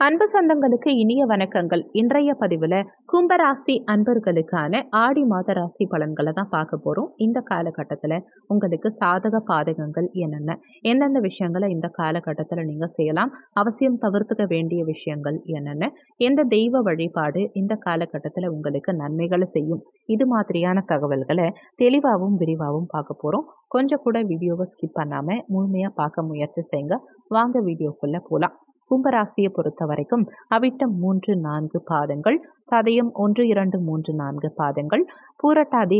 அன்பு சொந்தங்களுக்கு இனிய வணக்கங்கள். இன்றைய பதிவில் கும்பராசி அன்பர்களுக்கான ஆடி மாத ராசி பலன்களை தான் பார்க்க போகிறோம். இந்த காலகட்டத்தில் உங்களுக்கு சாதக பாதகங்கள் என்னென்ன, எந்தெந்த விஷயங்களை இந்த காலகட்டத்தில் நீங்கள் செய்யலாம், அவசியம் தவிர்த்துக்க வேண்டிய விஷயங்கள் என்னென்ன, எந்த தெய்வ வழிபாடு இந்த காலகட்டத்தில் உங்களுக்கு நன்மைகளை செய்யும், இது மாதிரியான தகவல்களை தெளிவாகவும் விரிவாகவும் பார்க்க போகிறோம். கொஞ்சம் கூட வீடியோவை ஸ்கிப் பண்ணாமல் முழுமையாக பார்க்க முயற்சி செய்யுங்க. வாங்க வீடியோக்குள்ளே போகலாம். கும்பராசியை பொறுத்த வரைக்கும் அவிட்டம் 3-4 பாதங்கள், சதயம் 1-2-3-4 பாதங்கள், பூரட்டாதி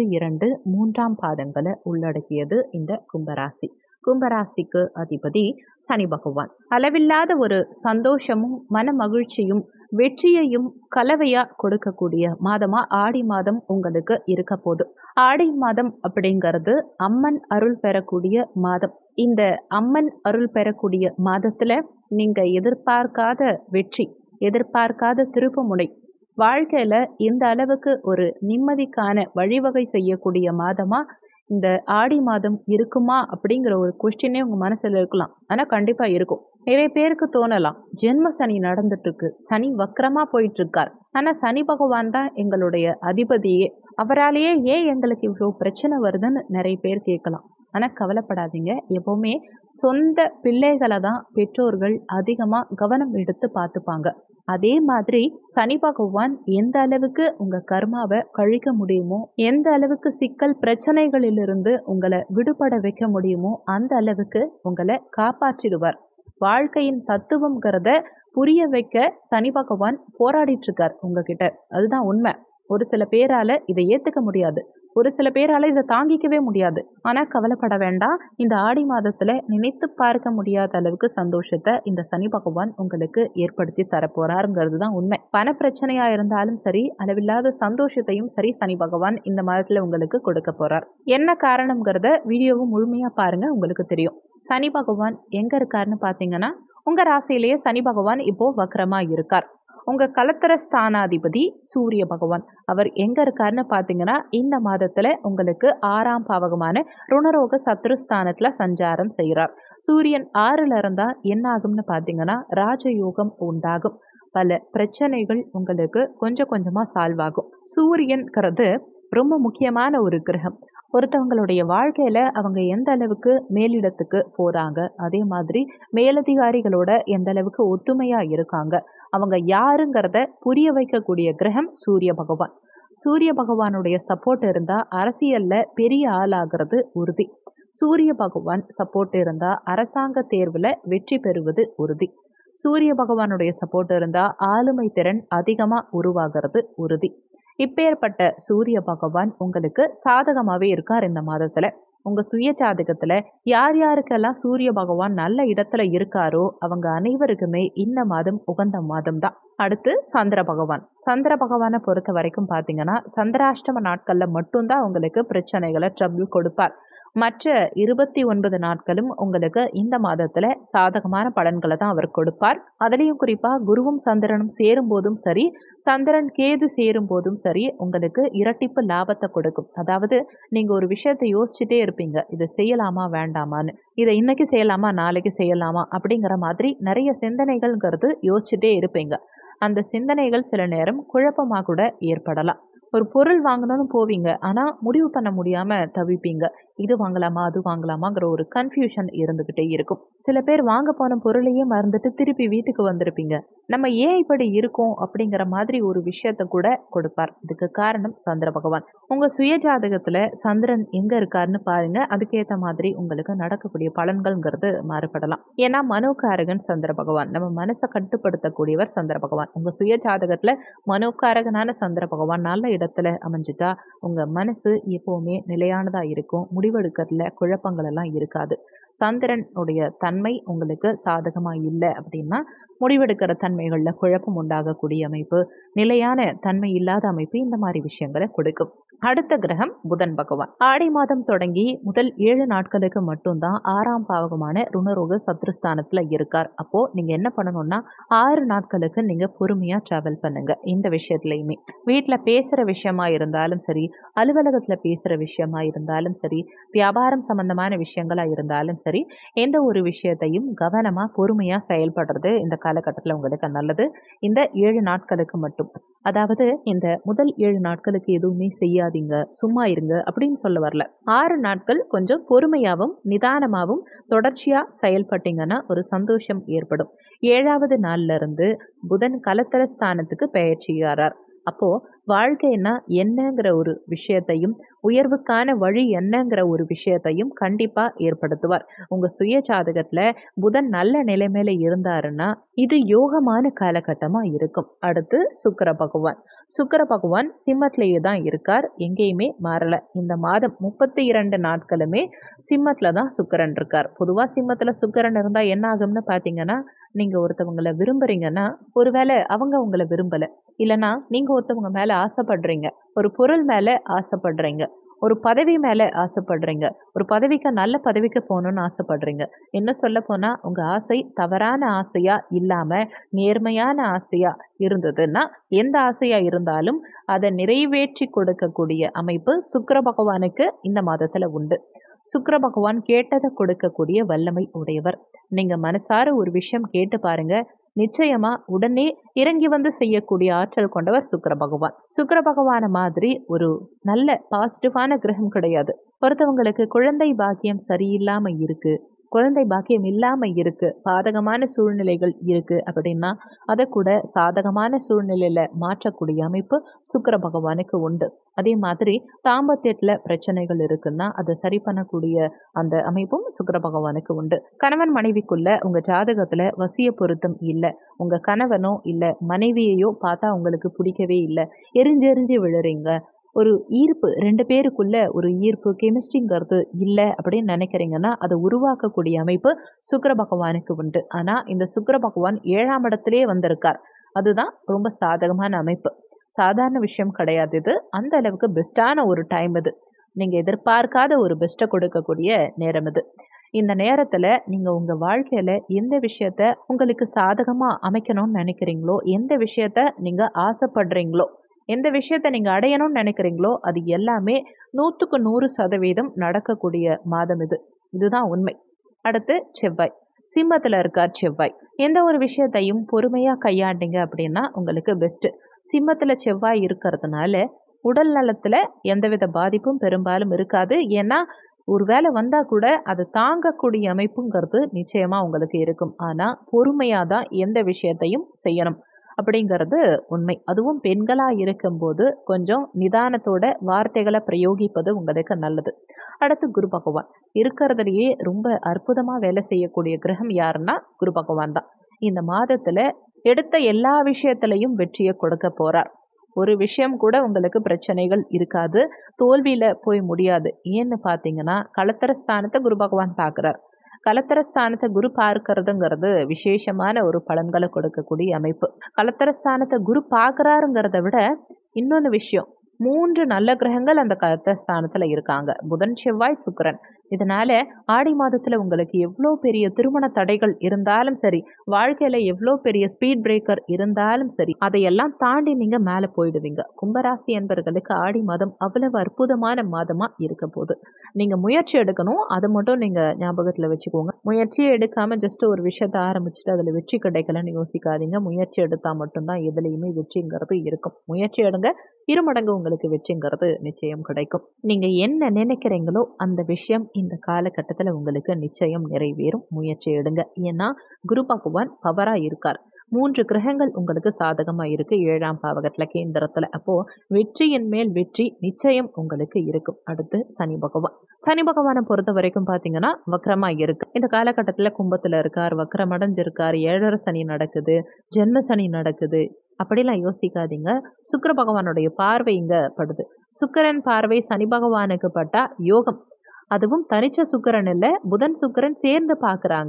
1-2-3 பாதங்களை உள்ளடக்கியது இந்த கும்பராசி. கும்பராசிக்கு அதிபதி சனி பகவான். அளவில்லாத ஒரு சந்தோஷமும் மன மகிழ்ச்சியும் வெற்றியையும் கலவையா கொடுக்கக்கூடிய மாதமா ஆடி மாதம் உங்களுக்கு இருக்க போது. ஆடி மாதம் அப்படிங்கிறது அம்மன் அருள் பெறக்கூடிய மாதம். இந்த அம்மன் அருள் பெறக்கூடிய மாதத்துல நீங்க எதிர்பார்க்காத வெற்றி, எதிர்பார்க்காத திருப்புமுனை, வாழ்க்கையில இந்த அளவுக்கு ஒரு நிம்மதிக்கான வழிவகை செய்யக்கூடிய மாதமா இந்த ஆடி மாதம் இருக்குமா அப்படிங்கிற ஒரு கொஸ்டினே உங்க மனசுல இருக்கலாம். ஆனா கண்டிப்பா இருக்கும். நிறைய பேருக்கு தோணலாம், ஜென்ம சனி நடந்துட்டு இருக்கு, சனி வக்கரமா போயிட்டு இருக்கார், ஆனா சனி பகவான் தான் எங்களுடைய அதிபதியே, அவராலேயே ஏன் எங்களுக்கு இவ்வளோ பிரச்சனை வருதுன்னு நிறைய பேர் கேட்கலாம். ஆனால் கவலைப்படாதீங்க. எப்போவுமே சொந்த பிள்ளைகளை தான் பெற்றோர்கள் அதிகமாக கவனம் எடுத்து பார்த்துப்பாங்க. அதே மாதிரி சனி பகவான் எந்த அளவுக்கு உங்கள் கர்மாவை கழிக்க முடியுமோ, எந்த அளவுக்கு சிக்கல் பிரச்சனைகளிலிருந்து உங்களை விடுபட வைக்க முடியுமோ அந்த அளவுக்கு உங்களை காப்பாற்றிடுவார். வாழ்க்கையின் தத்துவம்ங்கிறத புரிய வைக்க சனி பகவான் போராடிட்டு இருக்கார் உங்ககிட்ட. அதுதான் உண்மை. ஒரு சில பேரால இதை ஏத்துக்க முடியாது, ஒரு சில பேரால இதை தாங்கிக்கவே முடியாது. ஆனா கவலைப்பட வேண்டாம். இந்த ஆடி மாதத்துல நினைத்து பார்க்க முடியாத அளவுக்கு சந்தோஷத்தை இந்த சனி பகவான் உங்களுக்கு ஏற்படுத்தி தரப்போறாருங்கிறது தான் உண்மை. பண பிரச்சனையா இருந்தாலும் சரி, அளவில்லாத சந்தோஷத்தையும் சரி, சனி பகவான் இந்த மாதத்துல உங்களுக்கு கொடுக்க போறார். என்ன காரணம்ங்கிறத வீடியோவும் முழுமையா பாருங்க, உங்களுக்கு தெரியும். சனி பகவான் எங்க இருக்காருன்னு பாத்தீங்கன்னா, உங்க ராசியிலேயே சனி பகவான் இப்போ வக்ரமா இருக்கார். உங்க கலத்திர ஸ்தானாதிபதி சூரிய பகவான் அவர் எங்க இருக்காருன்னு பாத்தீங்கன்னா, இந்த மாதத்துல உங்களுக்கு 6ஆம் பாவகமான ருணரோக சத்ருஸ்தானத்துல சஞ்சாரம் செய்கிறார். சூரியன் 6ல இருந்தா என்ன ஆகும்னு பாத்தீங்கன்னா, ராஜயோகம் உண்டாகும். பல பிரச்சனைகள் உங்களுக்கு கொஞ்சம் கொஞ்சமா சால்வ் ஆகும். சூரியன்கிறது ரொம்ப முக்கியமான ஒரு கிரகம். ஒருத்தவங்களுடைய வாழ்க்கையில அவங்க எந்த அளவுக்கு மேலிடத்துக்கு போறாங்க, அதே மாதிரி மேலதிகாரிகளோட எந்த அளவுக்கு ஒத்துமையா இருக்காங்க, அவங்க யாருங்கிறத புரிய வைக்கக்கூடிய கிரகம் சூரிய பகவான். சூரிய பகவானுடைய சப்போர்ட் இருந்தா அரசியல்ல பெரிய ஆளாகிறது உறுதி. சூரிய பகவான் சப்போர்ட் இருந்தா அரசாங்க தேர்வுல வெற்றி பெறுவது உறுதி. சூரிய பகவானுடைய சப்போர்ட் இருந்தா ஆளுமை திறன் அதிகமா உருவாகிறது உறுதி. இப்பேற்பட்ட சூரிய பகவான் உங்களுக்கு சாதகமாவே இருக்கார் இந்த மாதத்துல. உங்க சுய ஜாதகத்துல யார் யாருக்கெல்லாம் சூரிய பகவான் நல்ல இடத்துல இருக்காரோ அவங்க அனைவருக்குமே இந்த மாதம் உகந்த மாதம் தான். அடுத்து சந்திர பகவான். சந்திர பகவானை பொறுத்த வரைக்கும் பாத்தீங்கன்னா, சந்திராஷ்டம நாட்கள்ல மட்டும்தான் உங்களுக்கு பிரச்சனைகளை ட்ரபிள் கொடுப்பார். மற்ற 29 நாட்களும் உங்களுக்கு இந்த மாதத்துல சாதகமான பலன்களை தான் அவர் கொடுப்பார். அதுலேயும் குறிப்பா குருவும் சந்திரனும் சேரும் போதும் சரி, சந்திரன் கேது சேரும் போதும் சரி, உங்களுக்கு இரட்டிப்பு லாபத்தை கொடுக்கும். அதாவது நீங்க ஒரு விஷயத்தை யோசிச்சுட்டே இருப்பீங்க, இதை செய்யலாமா வேண்டாமான்னு, இதை இன்னைக்கு செய்யலாமா நாளைக்கு செய்யலாமா அப்படிங்கிற மாதிரி நிறைய சிந்தனைகள்ங்கிறது யோசிச்சுட்டே இருப்பீங்க. அந்த சிந்தனைகள் சில நேரம் குழப்பமாக கூட ஏற்படலாம். ஒரு பொருள் வாங்கணும்னு போவீங்க, ஆனால் முடிவு பண்ண முடியாமல் தவிப்பீங்க. இது வாங்கலாமா அது வாங்கலாமாங்கிற ஒரு கன்ஃபியூஷன் இருந்துக்கிட்டே இருக்கும். சில பேர் வாங்க போன பொருளையே மறந்துட்டு திருப்பி வீட்டுக்கு வந்திருப்பீங்க. நம்ம ஏன் இப்படி இருக்கோம் அப்படிங்கிற மாதிரி ஒரு விஷயத்த கூட கொடுப்பார். இதுக்கு காரணம் சந்திர பகவான். உங்கள் சுய ஜாதகத்தில் சந்திரன் எங்கே இருக்காருன்னு பாருங்க. அதுக்கேற்ற மாதிரி உங்களுக்கு நடக்கக்கூடிய பலன்கள்ங்கிறது மாறுபடலாம். ஏன்னா மனோகாரகன் சந்திர பகவான், நம்ம மனசை கட்டுப்படுத்தக்கூடியவர் சந்திர பகவான். உங்கள் சுய ஜாதகத்தில் மனோகாரகனான சந்திர பகவான் நல்ல இடத்துல அமைஞ்சிட்டா உங்க மனசு எப்பவுமே நிலையானதா இருக்கும். முடிவெடுக்கிறதுல குழப்பங்கள் எல்லாம் இருக்காது. சந்திரன் உடைய தன்மை உங்களுக்கு சாதகமா இல்லை அப்படின்னா முடிவெடுக்கிற தன்மைகள்ல குழப்பம் உண்டாகக்கூடிய அமைப்பு, நிலையான தன்மை இல்லாத அமைப்பு, இந்த மாதிரி விஷயங்களை கொடுக்கும். அடுத்த கிரகம் புதன் பகவான். ஆடி மாதம் தொடங்கி முதல் 7 நாட்களுக்கு மட்டும்தான் 6ஆம் பாவகமான ருணரோக சத்ருஸ்தானத்துல இருக்கார். அப்போ நீங்க என்ன பண்ணணும்னா 6 நாட்களுக்கு நீங்க பொறுமையா டிராவல் பண்ணுங்க. இந்த விஷயத்துலயுமே வீட்டுல பேசுற விஷயமா இருந்தாலும் சரி, அலுவலகத்துல பேசுற விஷயமா இருந்தாலும் சரி, வியாபாரம் சம்பந்தமான விஷயங்களா இருந்தாலும் சரி, எந்த ஒரு விஷயத்தையும் கவனமா பொறுமையா செயல்படுறது இந்த காலகட்டத்துல உங்களுக்கு நல்லது. இந்த 7 நாட்களுக்கு மட்டும், அதாவது இந்த முதல் 7 நாட்களுக்கு எதுவுமே செய்யாதீங்க, சும்மா இருங்க அப்படின்னு சொல்ல வரல. 6 நாட்கள் கொஞ்சம் பொறுமையாவும் நிதானமாவும் தொடர்ச்சியா செயல்பட்டீங்கன்னா ஒரு சந்தோஷம் ஏற்படும். 7வது நாள்ல இருந்து புதன் கலத்தர ஸ்தானத்துக்கு பெயர்ச்சியாரார். அப்போ வாழ்க்கைன்னா என்னங்கிற ஒரு விஷயத்தையும், உயர்வுக்கான வழி என்னங்கிற ஒரு விஷயத்தையும் கண்டிப்பா ஏற்படுத்துவார். உங்க சுய ஜாதகத்துல புதன் நல்ல நிலைமையில இருந்தாருன்னா இது யோகமான காலகட்டமா இருக்கும். அடுத்து சுக்கிர பகவான். சுக்கிர பகவான் சிம்மத்திலேயே தான் இருக்கார், எங்கேயுமே மாறல. இந்த மாதம் 32 நாட்களுமே சிம்மத்துல தான் சுக்கிரன் இருக்கார். பொதுவா சிம்மத்துல சுக்கிரன் இருந்தா என்ன ஆகும்னு பாத்தீங்கன்னா, நீங்க ஒருத்தவங்களை விரும்புறீங்கன்னா ஒருவேளை அவங்க உங்களை விரும்பல, இல்லைன்னா நீங்க ஒருத்தவங்க மேல ஆசைப்படுறீங்க, ஒரு பொருள் மேல ஆசைப்படுறீங்க, ஒரு பதவி மேல ஆசைப்படுறீங்க, ஒரு பதவிக்கு நல்ல பதவிக்கு போகணும்னு ஆசைப்படுறீங்க. இன்னும் சொல்ல போனா உங்க ஆசை தவறான ஆசையா இல்லாம நேர்மையான ஆசையா இருந்ததுன்னா, எந்த ஆசையா இருந்தாலும் அதை நிறைவேற்றி கொடுக்கக்கூடிய அமைப்பு சுக்கிர பகவானுக்கு இந்த மாதத்துல உண்டு. சுக்கிர பகவான் கேட்டதை கொடுக்கக்கூடிய வல்லமை உடையவர். நீங்க மனசார ஒரு விஷயம் கேட்டு பாருங்க, நிச்சயமா உடனே இறங்கி வந்து செய்யக்கூடிய ஆற்றல் கொண்டவர் சுக்கிர பகவான். சுக்கிர பகவான மாதிரி ஒரு நல்ல பாசிட்டிவான கிரகம் கிடையாது. ஒருத்தவங்களுக்கு குழந்தை பாக்கியம் சரியில்லாம இருக்கு, குழந்தை பாக்கியம் இல்லாம இருக்கு, பாதகமான சூழ்நிலைகள் இருக்கு அப்படின்னா அதை கூட சாதகமான சூழ்நிலையில மாற்றக்கூடிய அமைப்பு சுக்கிர பகவானுக்கு உண்டு. அதே மாதிரி தாம்பத்தியத்துல பிரச்சனைகள் இருக்குன்னா அதை சரி பண்ணக்கூடிய அந்த அமைப்பும் சுக்கிர பகவானுக்கு உண்டு. கணவன் மனைவிக்குள்ள உங்க ஜாதகத்துல வசிய பொருத்தம் இல்லை, உங்க கணவனோ இல்ல மனைவியையோ பார்த்தா உங்களுக்கு பிடிக்கவே இல்லை, எரிஞ்செறிஞ்சு விழுறீங்க, ஒரு ஈர்ப்பு 2 பேருக்குள்ள ஒரு ஈர்ப்பு கெமிஸ்ட்ரிங்கிறது இல்லை அப்படின்னு நினைக்கிறீங்கன்னா அதை உருவாக்கக்கூடிய அமைப்பு சுக்கிர பகவானுக்கு உண்டு. ஆனா இந்த சுக்கிர பகவான் 7ஆம் இடத்திலே வந்திருக்கார். அதுதான் ரொம்ப சாதகமான அமைப்பு. சாதாரண விஷயம் கிடையாது இது. அந்த அளவுக்கு பெஸ்டான ஒரு டைம் இது. நீங்க எதிர்பார்க்காத ஒரு பெஸ்ட்டை கொடுக்கக்கூடிய நேரம் இது. இந்த நேரத்துல நீங்க உங்க வாழ்க்கையில எந்த விஷயத்த உங்களுக்கு சாதகமா அமைக்கணும்னு நினைக்கிறீங்களோ, எந்த விஷயத்த நீங்க ஆசைப்படுறீங்களோ, எந்த விஷயத்த நீங்க அடையணும்னு நினைக்கிறீங்களோ அது எல்லாமே 100க்கு 100% நடக்கக்கூடிய மாதம் இது. இதுதான் உண்மை. அடுத்து செவ்வாய். சிம்மத்துல இருக்கார் செவ்வாய். எந்த ஒரு விஷயத்தையும் பொறுமையா கையாண்டீங்க அப்படின்னா உங்களுக்கு பெஸ்ட். சிம்மத்துல செவ்வாய் இருக்கிறதுனால உடல் நலத்துல எந்தவித பாதிப்பும் பெரும்பாலும் இருக்காது. ஏன்னா ஒரு வேலை வந்தா கூட அதை தாங்கக்கூடிய அமைப்புங்கிறது நிச்சயமா உங்களுக்கு இருக்கும். ஆனா பொறுமையா தான் எந்த விஷயத்தையும் செய்யணும் அப்படிங்கிறது உண்மை. அதுவும் பெண்களா இருக்கும்போது கொஞ்சம் நிதானத்தோட வார்த்தைகளை பிரயோகிப்பது உங்களுக்கு நல்லது. அடுத்து குரு பகவான். இருக்கிறதுலயே ரொம்ப அற்புதமா வேலை செய்யக்கூடிய கிரகம் யாருன்னா குரு பகவான் தான். இந்த மாதத்துல எடுத்த எல்லா விஷயத்திலையும் வெற்றியை கொடுக்க போறார். ஒரு விஷயம் கூட உங்களுக்கு பிரச்சனைகள் இருக்காது, தோல்வியில போய் முடியாது. ஏன்னு பாத்தீங்கன்னா களத்திர ஸ்தானத்தை குரு பகவான் பார்க்கிறார். களத்திர ஸ்தானத்தை குரு பார்க்கறதுங்கிறது விசேஷமான ஒரு பலன்களை கொடுக்கக்கூடிய அமைப்பு. களத்திர ஸ்தானத்தை குரு பார்க்கறாருங்கிறத விட இன்னொன்று விஷயம், 3 நல்ல கிரகங்கள் அந்த களத்திர ஸ்தானத்துல இருக்காங்க, புதன் செவ்வாய் சுக்கிரன். இதனால ஆடி மாதத்துல உங்களுக்கு எவ்வளோ பெரிய திருமண தடைகள் இருந்தாலும் சரி, வாழ்க்கையில எவ்வளோ பெரிய ஸ்பீட் பிரேக்கர் இருந்தாலும் சரி, அதையெல்லாம் தாண்டி நீங்க மேலே போயிடுவீங்க. கும்பராசி என்பவர்களுக்கு ஆடி மாதம் அவ்வளவு அற்புதமான மாதமா இருக்க போகுது. நீங்க முயற்சி எடுக்கணும், அதை மட்டும் நீங்க ஞாபகத்துல வச்சுக்கோங்க. முயற்சியே எடுக்காம ஜஸ்ட் ஒரு விஷயத்த ஆரம்பிச்சுட்டு அதுல வெற்றி கிடைக்கலன்னு யோசிக்காதீங்க. முயற்சி எடுத்தா மட்டும்தான் எதுலையுமே வெற்றிங்கிறது இருக்கும். முயற்சி எடுங்க, 2 மடங்கு உங்களுக்கு வெற்றிங்கிறது நிச்சயம் கிடைக்கும். நீங்க என்ன நினைக்கிறீங்களோ அந்த விஷயம் இந்த காலகட்டத்தில் உங்களுக்கு நிச்சயம் நிறைவேறும். முயற்சி எடுங்க. ஏன்னா குரு பகவான் பவரா இருக்கார். 3 கிரகங்கள் உங்களுக்கு சாதகமா இருக்கு 7ஆம் பாவகத்துல கேந்திரத்துல. அப்போ வெற்றியின் மேல் வெற்றி நிச்சயம் உங்களுக்கு இருக்கும். அடுத்து சனி பகவான். சனி பகவானை பொறுத்த வரைக்கும் பாத்தீங்கன்னா வக்ரமா இருக்கு. இந்த காலகட்டத்துல கும்பத்துல இருக்கார், வக்ரம் அடைஞ்சிருக்கார், 7.5 சனி நடக்குது, ஜென்ம சனி நடக்குது. அப்படிலாம் யோசிக்காதீங்க. சுக்கிர பகவானுடைய பார்வை இங்க படுது. சுக்கிரன் பார்வை சனி பகவானுக்கு பட்டா யோகம். அதுவும் தனிச்ச சுக்கிரன் இல்ல, புதன் சுக்கிரன் சேர்ந்து பாக்குறாங்க.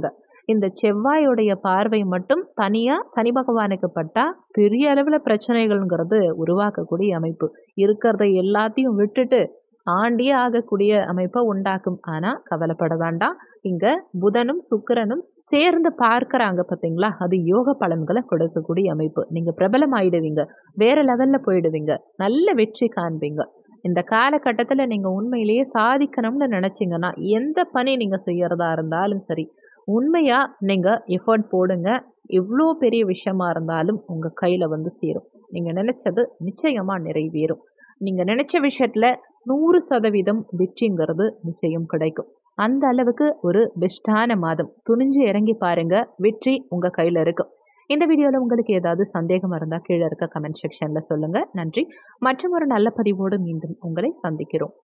இந்த செவ்வாயுடைய பார்வை மட்டும் தனியா சனி பகவானுக்கு பட்டா பெரிய அளவுல பிரச்சனைகள்ங்கிறது உருவாக்கக்கூடிய அமைப்பு. இருக்கிறத எல்லாத்தையும் விட்டுட்டு ஆண்டியே ஆகக்கூடிய அமைப்பை உண்டாக்கும். ஆனா கவலைப்பட வேண்டாம். இங்க புதனும் சுக்கிரனும் சேர்ந்து பார்க்கறாங்க பார்த்தீங்களா? அது யோக பலன்களை கொடுக்கக்கூடிய அமைப்பு. நீங்க பிரபலம் ஆயிடுவீங்க. வேற லெவல்ல போயிடுவீங்க. நல்ல வெற்றி காண்பீங்க. இந்த காலகட்டத்துல நீங்க உண்மையிலேயே சாதிக்கணும்னு நினைச்சீங்கன்னா, எந்த பணி நீங்க செய்யறதா இருந்தாலும் சரி, உண்மையா நீங்க எஃபோர்ட் போடுங்க. எவ்ளோ பெரிய விஷயமா இருந்தாலும் உங்க கையில வந்து சேரும். நீங்க நினைச்சது நிச்சயமா நிறைவேறும். நீங்க நினைச்ச விஷயத்துல 100% வெற்றிங்கிறது நிச்சயம் கிடைக்கும். அந்த அளவுக்கு ஒரு பெஸ்ட்டான மாதம். துணிஞ்சு இறங்கி பாருங்க. வெற்றி உங்க கையில இருக்கும். இந்த வீடியோல உங்களுக்கு ஏதாவது சந்தேகம் இருந்தா கீழ இருக்க கமெண்ட் செக்ஷன்ல சொல்லுங்க. நன்றி. மற்றும் ஒரு நல்ல பதிவோடு மீண்டும் உங்களை சந்திக்கிறோம்.